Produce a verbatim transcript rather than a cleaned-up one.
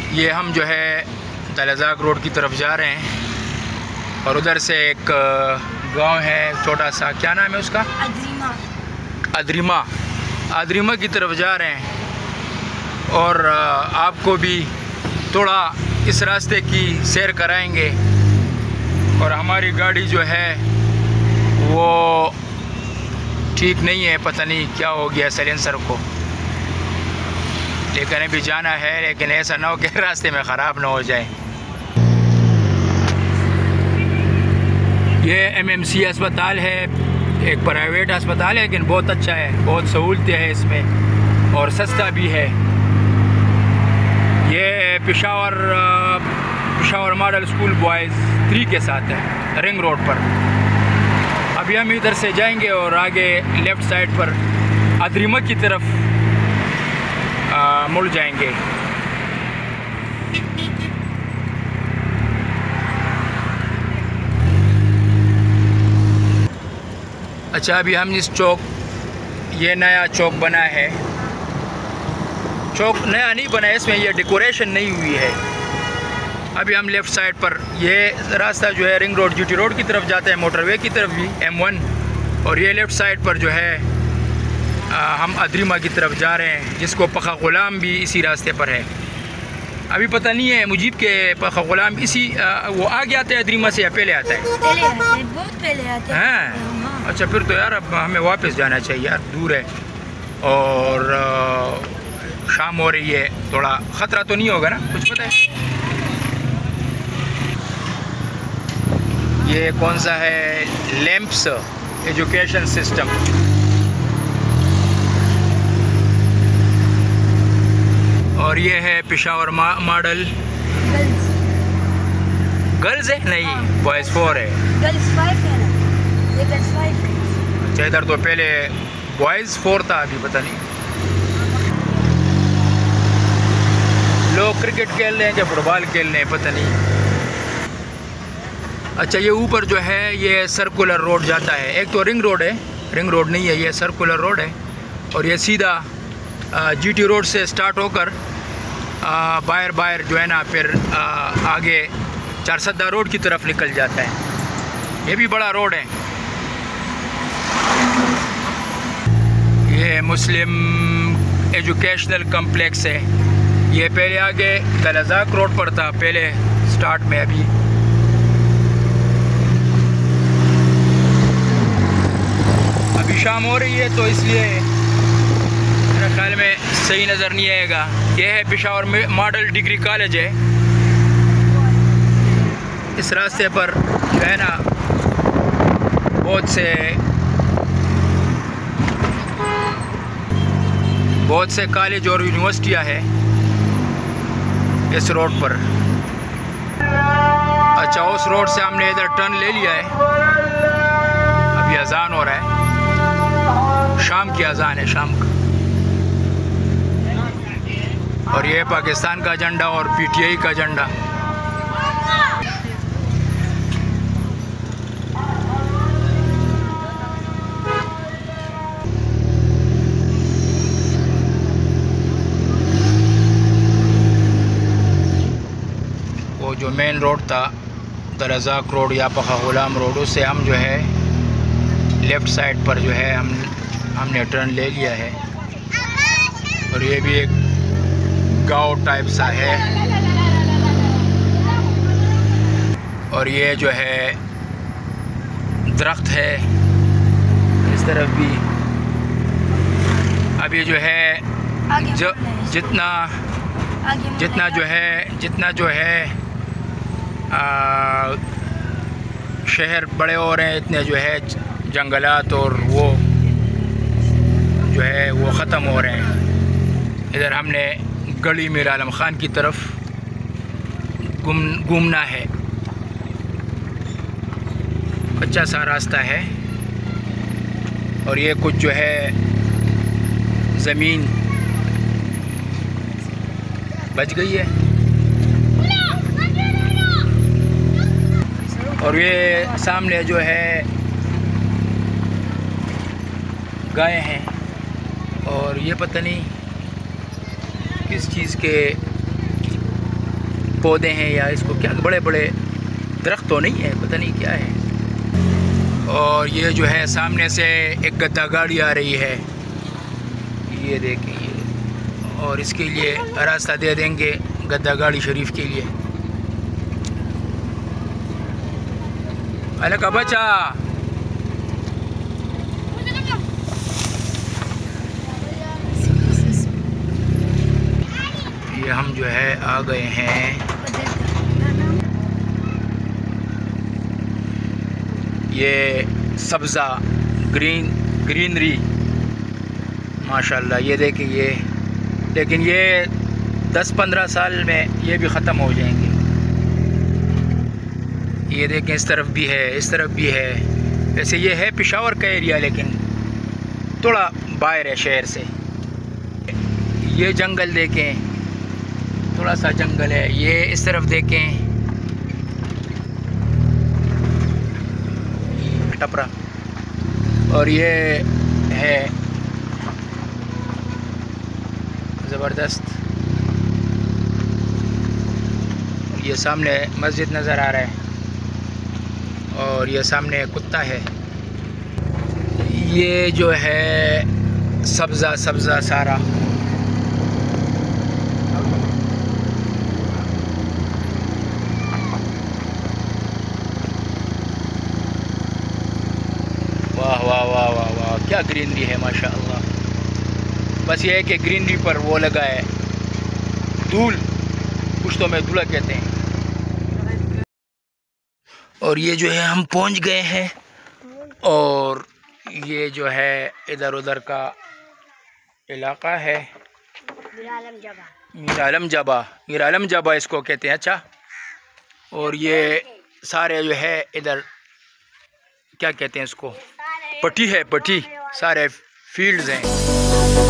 ये हम जो है दलजाक रोड की तरफ जा रहे हैं और उधर से एक गांव है छोटा सा, क्या नाम है उसका? अद्रिमा। अद्रिमा अद्रिमा की तरफ जा रहे हैं और आपको भी थोड़ा इस रास्ते की सैर कराएंगे। और हमारी गाड़ी जो है वो ठीक नहीं है, पता नहीं क्या हो गया साइलेंसर को, लेकिन अभी जाना है, लेकिन ऐसा ना हो कि रास्ते में ख़राब ना हो जाए। ये एमएमसी अस्पताल है, एक प्राइवेट अस्पताल है, लेकिन बहुत अच्छा है, बहुत सहूलतें हैं इसमें और सस्ता भी है। ये Peshawar Peshawar model school boys three के साथ है, रिंग रोड पर। अभी हम इधर से जाएंगे और आगे लेफ़्ट साइड पर अद्रिमा की तरफ आ, मुड़ जाएंगे। अच्छा, अभी हम इस चौक, ये नया चौक बना है, चौक नया नहीं बना है, इसमें ये डेकोरेशन नहीं हुई है। अभी हम लेफ़्ट साइड पर, ये रास्ता जो है रिंग रोड जीटी रोड की तरफ जाता है, मोटरवे की तरफ भी एम वन, और ये लेफ़्ट साइड पर जो है आ, हम अद्रिमा की तरफ जा रहे हैं, जिसको पखा गुलाम भी इसी रास्ते पर है। अभी पता नहीं है मुजीब के पखा गुलाम इसी आ, वो आगे आता है अद्रिमा से या पहले आता है? पहले आते हैं, बहुत पहले आते हैं। हाँ, अच्छा फिर तो यार अब हमें वापस जाना चाहिए यार, दूर है और आ, शाम हो रही है, थोड़ा ख़तरा तो नहीं होगा ना, कुछ पता है? ये कौन सा है? Lamps education system. और ये है पेशावर मॉडल गर्ल्स गर्ल्स है, नहीं बॉयज़ फोर है। गर्ल्स फाइव है ना, ये गर्ल्स फाइव है। अच्छा, इधर तो पहले बॉयज़ फोर था, अभी पता नहीं लोग क्रिकेट खेल रहे हैं या फुटबॉल खेल रहे हैं, पता नहीं। अच्छा, ये ऊपर जो है ये सर्कुलर रोड जाता है, एक तो रिंग रोड है, रिंग रोड नहीं है, ये सर्कुलर रोड है और ये सीधा जीटी रोड से स्टार्ट होकर बाहर बाहर जो है ना फिर आ, आगे चारसद्दा रोड की तरफ निकल जाता है। ये भी बड़ा रोड है। ये मुस्लिम एजुकेशनल कम्प्लेक्स है, ये पहले आगे दलजाक रोड पर था पहले स्टार्ट में। अभी अभी शाम हो रही है तो इसलिए मेरे ख्याल में सही नज़र नहीं आएगा। यह है पेशावर मॉडल डिग्री कॉलेज है। इस रास्ते पर जो है ना बहुत से बहुत से कॉलेज और यूनिवर्सिटियां हैं इस रोड पर। अच्छा, उस रोड से हमने इधर टर्न ले लिया है। अभी अजान हो रहा है, शाम की अजान है, शाम का। और ये पाकिस्तान का झंडा और पीटीआई का झंडा। वो जो मेन रोड था दलजाक रोड या पखा गुलाम रोड, उससे हम जो है लेफ़्ट साइड पर जो है हम हमने टर्न ले लिया है। और ये भी एक गांव टाइप सा है और ये जो है दरख्त है इस तरफ भी। अभी जो है जो जितना जितना जो है जितना जो है आ, शहर बड़े हो रहे हैं, इतने जो है जंगलात और वो जो है वो ख़त्म हो रहे हैं। इधर हमने गली मीर आलम ख़ान की तरफ घूम घूमना है। अच्छा सा रास्ता है और ये कुछ जो है ज़मीन बच गई है और ये सामने जो है गाय हैं और ये पता नहीं किस चीज़ के पौधे हैं या इसको क्या, बड़े बड़े दरख्त तो नहीं है, पता नहीं क्या है। और ये जो है सामने से एक गद्दा गाड़ी आ रही है, ये देखिए ये, और इसके लिए रास्ता दे देंगे गद्दा गाड़ी शरीफ के लिए। अरे का बच्चा, ये हम जो है आ गए हैं, ये सब्ज़ा ग्रीन ग्रीनरी माशाल्लाह। ये देखिए ये, लेकिन ये दस पंद्रह साल में ये भी ख़त्म हो जाएंगे। ये देखें इस तरफ भी है, इस तरफ भी है। वैसे ये है पेशावर का एरिया, लेकिन थोड़ा बाहर है शहर से। ये जंगल देखें, थोड़ा सा जंगल है। ये इस तरफ देखें टपरा, और ये है ज़बरदस्त। ये सामने मस्जिद नज़र आ रहा है, और ये सामने कुत्ता है। ये जो है सब्ज़ा सब्ज़ा सारा, वाह वाह वाह वाह वाह, क्या ग्रीनरी है माशाअल्लाह। बस ये है कि ग्रीनरी पर वो लगा है धूल, कुछ तो में धूला कहते हैं। और ये जो है हम पहुंच गए हैं, और ये जो है इधर उधर का इलाका है, मीरालम जबा, मीरालम जबा, मीरालम जबा इसको कहते हैं। अच्छा, और ये सारे जो है इधर क्या कहते हैं इसको, पट्टी है, पट्टी, सारे फील्ड्स हैं।